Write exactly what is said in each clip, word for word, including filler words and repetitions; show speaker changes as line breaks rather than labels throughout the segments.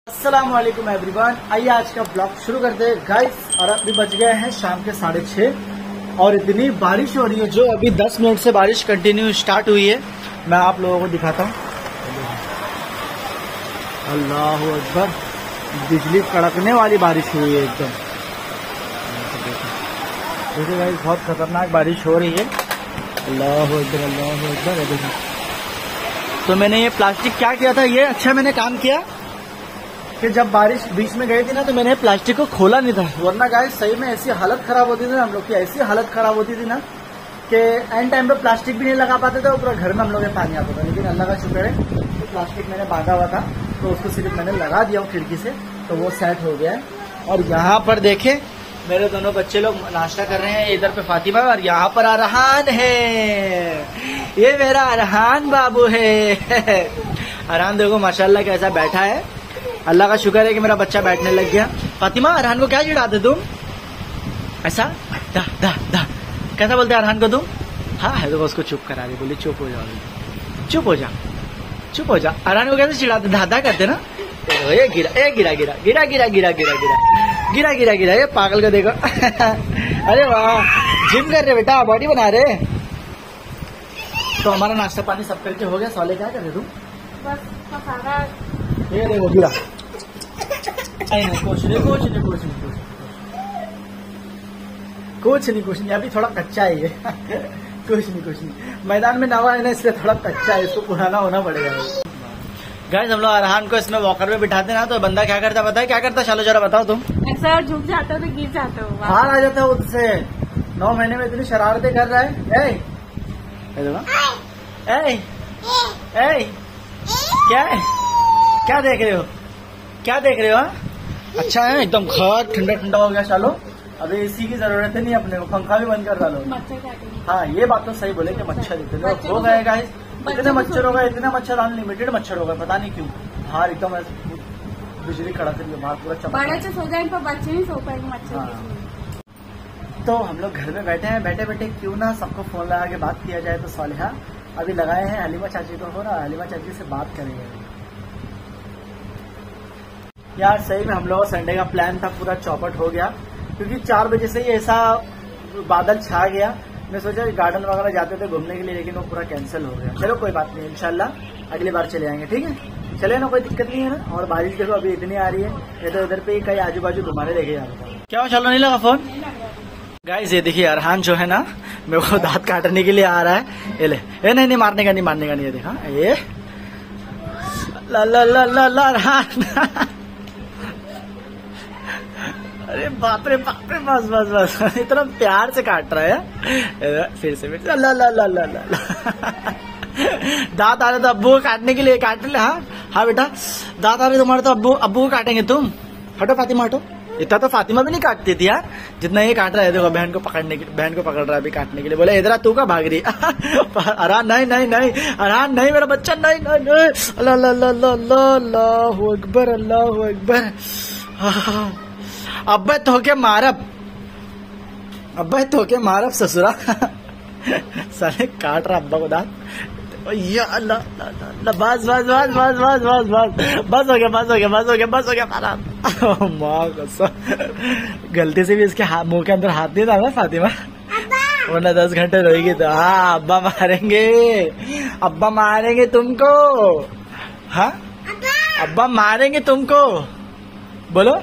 अस्सलाम वालेकुम एवरीवन। आइए आज का ब्लॉग शुरू करते हैं गाइस। और अभी बज गए हैं शाम के साढ़े छः और इतनी बारिश हो रही है, जो अभी दस मिनट से बारिश कंटिन्यू स्टार्ट हुई है। मैं आप लोगों को दिखाता हूँ। अल्लाह अकबर, बिजली कड़कने वाली बारिश हुई है एकदम। देखिए गाइस, बहुत खतरनाक बारिश हो रही है। अल्लाह अकबर, अल्लाह अकबर। देखिए, तो मैंने ये प्लास्टिक क्या किया था, ये अच्छा मैंने काम किया कि जब बारिश बीच में गई थी ना, तो मैंने प्लास्टिक को खोला नहीं था, वरना गाइस सही में ऐसी हालत खराब होती थी ना, हम लोग की ऐसी हालत खराब होती थी ना कि एंड टाइम पे प्लास्टिक भी नहीं लगा पाते थे और पूरा घर में हम लोग पानी आता था। लेकिन अल्लाह का शुक्र है, तो प्लास्टिक मैंने बांधा हुआ था तो उसको सिर्फ मैंने लगा दिया हूँ खिड़की से, तो वो सेट हो गया है। और यहाँ पर देखे मेरे दोनों बच्चे लोग नाश्ता कर रहे हैं, इधर पे फातिमा और यहाँ पर अरहान है। ये मेरा अरहान बाबू है। अरहान देखो माशाल्लाह कैसा बैठा है। अल्लाह का शुक्र है कि मेरा बच्चा बैठने लग गया। फातिमा, अरहान को क्या चिढ़ाते तुम ऐसा? दा दा दा कैसा बोलते हैं अरहान को तुम? हाँ है, तो उसको चुप करा दे, बोली चुप हो जाओ, चुप हो जा, चुप हो जा। अरहान को कैसे चिढ़ाते? दादा करते ना। ये गिरा, ये गिरा गिरा गिरा गिरा गिरा गिरा गिरा गिरा गिरा गिरा ये पागल को देखो। अरे वाह, जिम कर रहे बेटा, बॉडी बना रहे। तो हमारा नाश्ता पानी सब करके हो गया। सॉले क्या कर रहे तुम? बस ये देखो गिरा। नहीं कुछ नहीं कुछ नहीं कुछ नहीं कुछ नहीं कुछ नहीं अभी थोड़ा कच्चा है ये। कुछ नहीं कुछ नहीं मैदान में नवा है ना, इसलिए थोड़ा कच्चा है, इसको पुराना होना पड़ेगा। गाइस, हम लोग अरहान को इसमें वॉकर में बिठाते ना, तो बंदा क्या करता पता है? क्या करता शालो, जरा बताओ तुम।
ऐसा झुक जाता तो गिर जाता हो,
हार आ जाता है उससे। नौ महीने में इतनी शरारतें कर रहा है। ए, ए, ए, क्या है? क्या देख रहे हो? क्या देख रहे हो? हा? अच्छा है एकदम, घर ठंडा ठंडा हो गया। चलो अभी एसी की जरूरत है नहीं अपने को, पंखा भी बंद कर डालो। हाँ ये बात तो सही बोले कि मच्छर इतने हो गए गाइस, इतने मच्छर हो गए, इतने मच्छर अनलिमिटेड मच्छर हो गए, पता नहीं क्यों। बाहर एकदम बिजली कड़क रही है, बाहर पूरा चमक।
बड़े सो जाए पर बच्चे नहीं सो पाएंगे मच्छर।
तो हम लोग घर में बैठे हैं, बैठे बैठे क्यों ना सबको फोन लगा के बात किया जाए। तो सालिहा अभी लगाए हैं हलीमा चाची को, हो रहा हलीमा चाची से बात करेंगे। यार सही में हम लोग संडे का प्लान था, पूरा चौपट हो गया, क्योंकि चार बजे से ही ऐसा बादल छा गया। मैं सोचा गार्डन वगैरह जाते थे घूमने के लिए, लेकिन वो पूरा कैंसिल हो गया। चलो कोई बात नहीं, इंशाल्लाह अगली बार चले आएंगे, ठीक है? चले ना, कोई दिक्कत नहीं है ना। और बारिश देखो अभी इतनी आ रही है, ये तो इधर पे कहीं आजू बाजू घुमाने लेके जा रहा था। क्या चलो नहीं लगा फोन? गाइस ये देखिए, अरहान जो है ना, मेरे को दांत काटने के लिए आ रहा है। ये ले, ए नहीं नहीं मारने का नहीं, मारने का नहीं। ये देखा, ये ला ला ला ला ला अरहान। अरे बाप रे बाप रे, बस बस बस, इतना प्यार से काट रहा है। फिर से फिर से ला ला ला ला ला। दांत आ रहे तो अब्बू को काटने के लिए काट ले। हाँ हाँ बेटा, दांत आ रहे तुम्हारे तो अब्बू अब्बू को काटेंगे तुम। हटो फातिमा हटो। इतना तो फातिमा भी नहीं काटती थी यार जितना ये काट रहा है। देखो बहन को पकड़ने के, बहन को पकड़ रहा है अभी काटने के लिए। बोले इधर तू का भाग रही? अरहान नहीं नहीं नहीं, अरहान नहीं, मेरा बच्चा नहीं नहीं नहीं। अल्लाह अल्लाह अल्लाह अकबर, अल्लाह अकबर। अब्बे तो के मारब, अब्बे तो के मारब ससुरा। साले काट रहा अब्बा को दांत। या अल्लाह अल्लाह, बस बस बस बस बस बस बस बस हो गया, बस हो गया, बस हो गया, बस हो गया। मारा माँ कसम, गलती से भी इसके मुंह के अंदर हाथ नहीं डाला फातिमा, वरना दस घंटे रोएगी। तो हाँ अब्बा मारेंगे, अब्बा मारेंगे तुमको। हाँ अब्बा मारेंगे तुमको, बोलो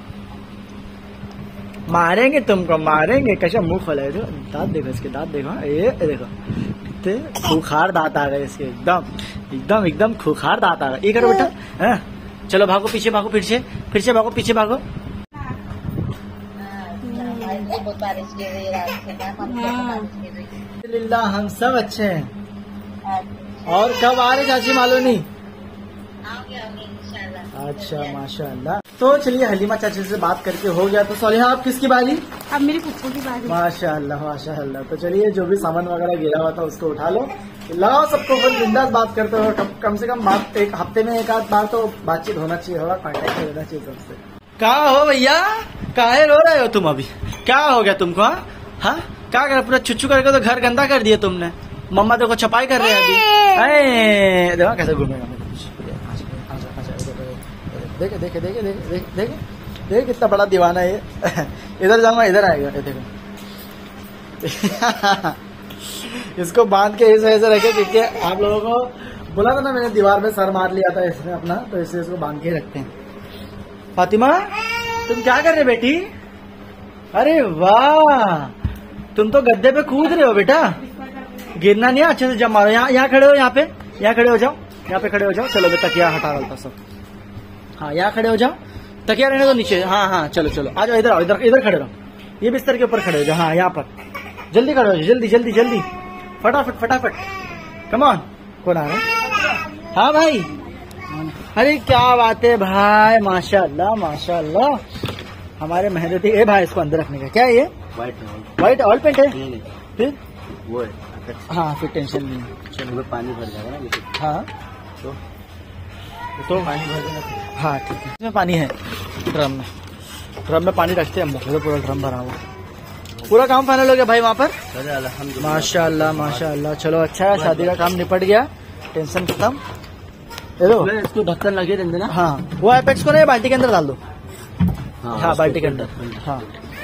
मारेंगे तुमको, मारेंगे। कैसा मुंह खोला है, दांत देखो इसके, दांत देखो, ये देखो कितने खूखार दांत आ गए इसके, एकदम एकदम एकदम खूखार दांत आ गए। ये करो बेटा, हाँ चलो भागो पीछे, भागो फिर से, फिर से भागो, पीछे भागो। अल्हम्दुलिल्लाह हम सब अच्छे हैं। और कब आ रहे चाची मालूनी? अच्छा माशाल्लाह। तो चलिए हलीमा चाची से बात करके हो गया। तो सॉरी, आप किसकी बारी?
अब मेरी पुप्पू की बारी।
माशाल्लाह माशाल्लाह। तो चलिए जो भी सामान वगैरह गिरा हुआ था उसको उठा लो, लाओ सबको फिर बिंदास बात करते हो। कम से कम एक हफ्ते में एक आध बार तो बातचीत होना चाहिए, थोड़ा कॉन्टेक्ट होना चाहिए सबसे। कहाँ हो भैया, काहे रो रहे हो तुम अभी? क्या हो गया तुमको? हाँ क्या कर, पूरा छुच्छू करके तो घर गंदा कर दिया तुमने। मम्मा देखो छपाई कर रहे हैं अभी। देखो कैसे घूमेगा। देखे देखे देखे देखे देखे देखे देखे कितना बड़ा दीवाना है ये। इधर जाऊंगा इधर आएगा, ये देखो। इसको बांध के इस वजह से रखे क्योंकि आप लोगों को बोला था ना मैंने, दीवार में सर मार लिया था इसने अपना, तो इसलिए इसको बांध के रखते हैं। फातिमा तुम क्या कर रहे बेटी? अरे वाह, तुम तो गद्दे पे कूद रहे हो बेटा, गिरना नहीं है, अच्छे से जम मारो। यहाँ यहाँ खड़े हो, यहाँ पे यहाँ खड़े हो जाओ, यहाँ पे खड़े हो जाओ। चलो बेटा तकिया हटा डालता सब। हाँ यहाँ खड़े हो जाओ, तकिया रहने दो नीचे। हाँ हाँ चलो चलो आ जाओ, इधर आओ, इधर इधर खड़े रहो, ये बिस्तर के ऊपर खड़े हो जाओ। हाँ यहाँ पर जल्दी खड़े हो जाओ, जल्दी जल्दी जल्दी, फटाफट फटाफट, कम ऑन। कौन आ रहा है? हाँ भाई, अरे क्या बात है भाई, माशाल्लाह माशाल्लाह, हमारे मेहनती। ए भाई इसको अंदर रखने का क्या है ये?
व्हाइट
व्हाइट ऑयल पेंट है? फिर
वो है।
हाँ फिर टेंशन नहीं है।
चलो पानी भर जाएगा ना जैसे।
हाँ
तो
तो पानी भर देना। हाँ ठीक है, इसमें पानी है ड्रम में, ड्रम में पानी रखते हैं हम लोग, पूरा ड्रम भरा हुआ। पूरा काम फाइनल हो गया भाई वहाँ पर, माशाल्लाह माशाल्लाह। चलो अच्छा है, शादी का काम निपट गया, टेंशन खत्म। देखो
इसको ढक्कन लगे रहते ना।
हाँ वो एपेक्स को ना बाल्टी के अंदर डाल दो। हाँ बाल्टी के अंदर। हाँ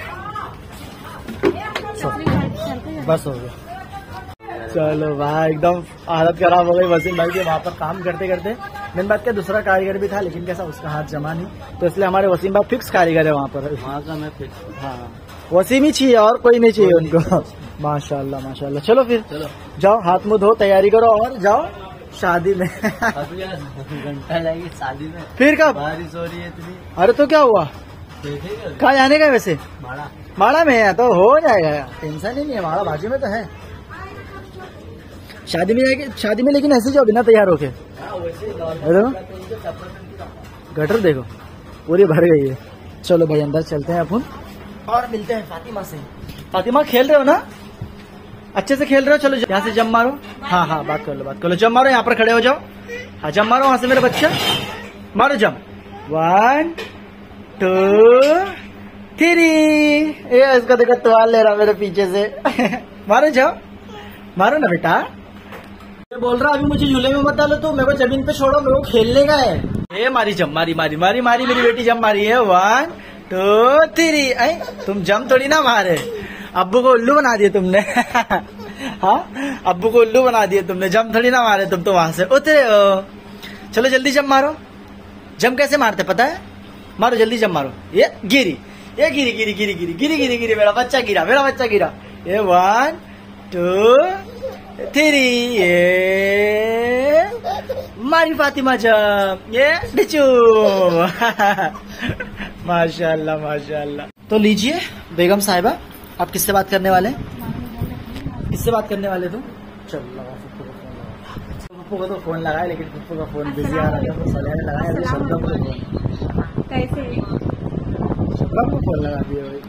बस हो गया। चलो भाई एकदम हालत खराब हो गई वसीम भाई के वहाँ पर काम करते करते। मैंने बात किया दूसरा कारीगर भी था, लेकिन कैसा उसका हाथ जमा नहीं, तो इसलिए हमारे वसीम भाई फिक्स कारीगर है वहाँ पर।
वहाँ का मैं फिक्स।
हाँ वसीम ही चाहिए और कोई नहीं चाहिए उनको। माशाल्लाह माशाल्लाह। चलो फिर
चलो
जाओ, हाथ मुंह धो, तैयारी करो और जाओ शादी में।
घंटा लगेगी शादी में।
फिर कब?
बारिश हो रही है इतनी।
अरे तो क्या हुआ, कहाँ जाने का वैसे?
माड़ा
माड़ा में है तो हो जाएगा, टेंशन ही नहीं है, माड़ा बाजू में तो है। शादी में जाएगी, शादी में लेकिन ऐसे जाओ बिना तैयार होके। देखो गटर देखो पूरी भर गई है। चलो भाई अंदर चलते हैं अपन और मिलते हैं फातिमा से। फातिमा खेल रहे हो ना, अच्छे से खेल रहे हो? चलो यहाँ से जम मारो। हाँ हाँ बात कर लो बात कर लो, जम मारो, यहाँ पर खड़े हो जाओ। हाँ जम मारो वहां से मेरे बच्चा, मारो जम। One two three. ये इसका देखो तुआल ले रहा मेरे पीछे से। मारो जाओ, मारो ना बेटा। ये बोल रहा अभी मुझे झूले में मत डालो, तो मेरे को जमीन पे छोड़ो, मेरे को खेलने का है। ये मारी जम, मारी मारी मारी मारी मेरी बेटी जम मारी है। One two three. ऐ तुम जम थोड़ी ना मारे, अब्बू को उल्लू बना दिए तुमने। हाँ अब्बू को उल्लू बना दिए तुमने, जम थोड़ी ना मारे तुम तो वहां से उतरे हो। चलो जल्दी जम मारो। जम कैसे मारते पता है? मारो जल्दी जम मारो। ये गिरी, ये गिरी गिरी गिरी गिरी गिरी गिरी गिरी मेरा बच्चा गिरा, मेरा बच्चा गिरा। ये वन टू थ्री। ये मारी फातिमा जम, ये डिचू। माशाल्लाह माशाल्लाह। तो लीजिए बेगम साहिबा, आप किससे बात करने वाले? किससे बात करने वाले तुम? चलो पप्पू को तो फोन लगाया, लेकिन पप्पू का फोन बिजी आ रहा है, तो सलेने लगाया अभी शब्दम को फोन।
कैसे?
शब्दम को फोन लगा दिए भाई।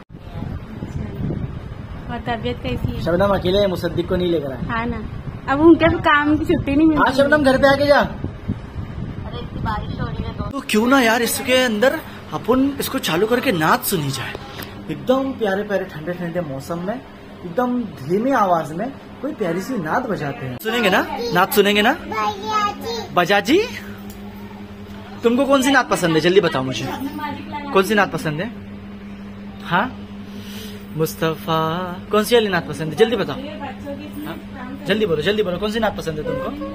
और तबीयत कैसी है?
शबनम अकेले मुसद्दिक को नहीं लेकर आए।
हाँ ना, अब उनके भी काम की छुट्टी नहीं मिलती।
हाँ शबनम घर पे आके जा।
अरे इतनी बारिश हो रही है तो,
तो क्यों ना यार इसके अंदर अपन इसको चालू करके नाच सुनी जाए, एकदम प्यारे प्यारे ठंडे ठंडे मौसम में, एकदम धीमी आवाज में कोई प्यारी सी नात बजाते हैं। सुनेंगे ना नात, सुनेंगे ना? बजाजी तुमको कौन सी नात पसंद है जल्दी बताओ मुझे, कौन सी नात पसंद है? हाँ मुस्तफा, कौन सी वाली नात पसंद है जल्दी बताओ। हाँ? जल्दी बोलो जल्दी बोलो, कौन सी नात पसंद है तुमको?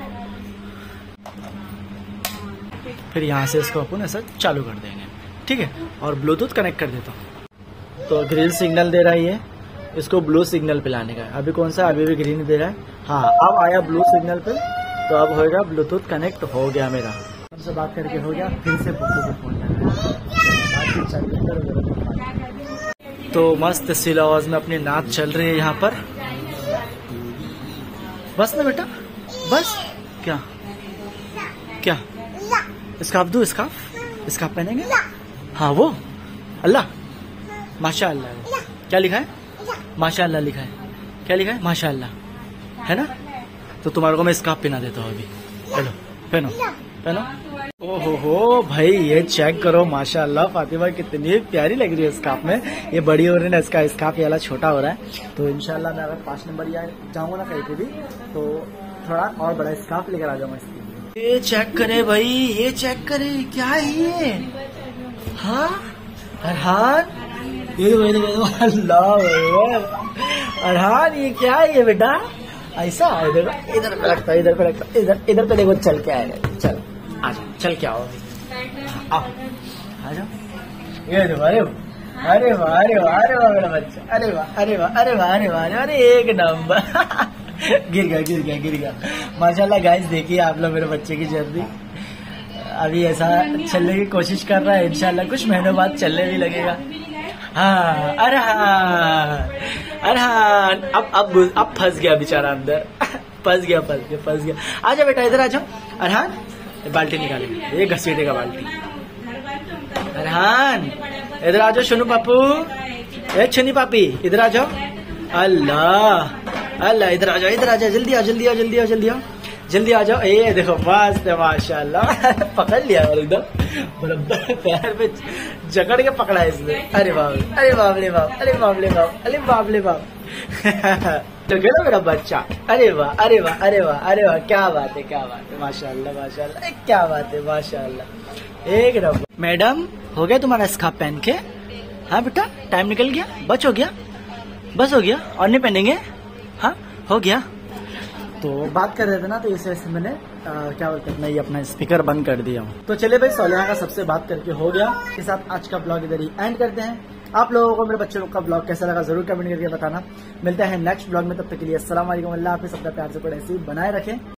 फिर यहाँ से इसको अपन ऐसा चालू कर देंगे, ठीक है? और ब्लूटूथ कनेक्ट कर देता हूँ। तो ग्रीन सिग्नल दे रहा है ये, इसको ब्लू सिग्नल पे लाने का है। अभी कौन सा? अभी भी ग्रीन दे रहा है। हाँ अब आया ब्लू सिग्नल पे, तो अब होएगा ब्लूटूथ कनेक्ट हो गया मेरा। हमसे बात करके हो गया, फिर से पप्पू को फोन करना है। तो मस्त सिल आवाज में अपनी नाच चल रही है यहाँ पर। बस ना बेटा बस। क्या क्या स्कार्फ दूं? स्कार्फ स्कार्फ पहनेंगे? हाँ वो अल्लाह माशाअल्लाह। क्या लिखा है? माशाअल्लाह लिखा है। क्या लिखा है? माशाअल्लाह है ना? तो तुम्हारे को मैं स्कार्फ पहना देता हूँ अभी। चलो पहनो पहनो। ओहो हो भाई ये चेक करो माशाअल्लाह, फातिमा कितनी प्यारी लग रही है स्कार्फ में। ये बड़ी हो रही है ना, इसका स्कार्फ ये वाला छोटा हो रहा है। तो इंशाल्लाह मैं अगर पाँच नंबर या जाऊंगा ना कहीं पे भी, तो थोड़ा और बड़ा स्कार्फ लेकर आ जाऊंगा इसके लिए। ये चेक करे भाई, ये चेक करे, क्या है ये? हाँ अरहान, ये तो मैंने अल्लाह अरहान, ये क्या है ये बेटा? ऐसा इधर इधर पे रखता, इधर पे रखता, इधर इधर पे देखो, चल के आएगा। चल आ जाओ, चल के आओ, आओ आ जाओ। ये देखो, अरे अरे वाह, अरे वाह, अरे वाह मेरा बच्चा, अरे वाह, अरे वाह, अरे वाह, अरे वाह, अरे एक नंबर। गिर गया गिर गया गिर गया माशाल्लाह। गाइस देखिए आप लोग मेरे बच्चे की जर्नी, अभी ऐसा चलने की कोशिश कर रहा है, इंशाल्लाह कुछ महीनों बाद चलने भी लगेगा। हाँ अरहान, अरहान अब अब अब फंस गया बेचारा अंदर, फंस गया फंस गया फंस गया। आजा बेटा, इधर आ जाओ अरहान, बाल्टी निकालेंगे, ये घसीटेगा बाल्टी। अरहान इधर आ जाओ, सुनो पापू, ए छनी पापी इधर आ जाओ। अल्लाह अल्लाह, इधर आ जाओ, इधर आ जाओ, जल्दी आओ जल्दी आओ जल्दी आओ जल्दी आओ जल्दी आ जाओ। ये देखो मस्त है माशाल्लाह, पकड़ लिया और एकदम बराबर पैर पे जकड़ के पकड़ा है इसने। अरे बाप, अरे बाप रे बाप, अरे बाप रे बाप, अरे बाप रे बाप। तो गया मेरा बच्चा, अरे वाह, अरे वाह, अरे वाह, अरे वाह, क्या बात है, क्या बात है, माशाल्लाह माशाल्लाह, क्या बात है माशाल्लाह, एक नंबर। मैडम हो गया तुम्हारा स्कार्फ पहन के? हाँ बेटा, टाइम निकल गया, बस हो गया, बस हो गया, और नहीं पहनेंगे? हाँ हो गया। तो बात कर रहे थे ना, तो इस वजह से मैंने आ, क्या बोलते हैं, मैं ये अपना स्पीकर बंद कर दिया हूँ। तो चलिए भाई, सोलिहा का सबसे बात करके हो गया, के साथ आज का ब्लॉग इधर ही एंड करते हैं। आप लोगों को मेरे बच्चों का ब्लॉग कैसा लगा जरूर कमेंट करके बताना। मिलते हैं नेक्स्ट ब्लॉग में, तब तक के लिए अस्सलाम वालेकुम, अल्लाह हाफिज़, अपना प्यार से ऐसे ही बनाए रखें।